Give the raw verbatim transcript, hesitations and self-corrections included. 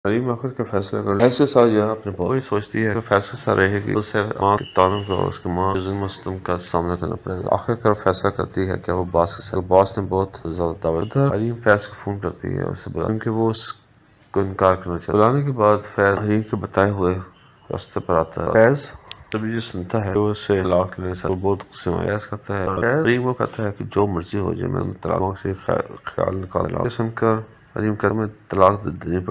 हरीम आखिर का फैसला कर ऐसे साथ जो है अपने बहुत सोचती है कि फैसले साथ रहेगी तो उसे माँ के ताल्लुक और उसके माँ मसलम का सामना करना पड़ेगा। आखिरकार फैसला करती है कि वो बॉस के साथ बॉस ने बहुत ज्यादा दावत हरीम फैज को फोन करती है उसे बुला क्योंकि वो उसको इनकार करना चाहता है। बुलाने के बाद फैज हरीम के बताए हुए रास्ते पर आता है। फैज तभी जो सुनता है तो उसे तलाक लेने से वो बहुत गुस्से में करता है और हरीम को कहता है कि जो मर्जी हो जाए मैं तलाक से ख्याल निकाल सुनकर हरीम कहता है मैं तलाक देने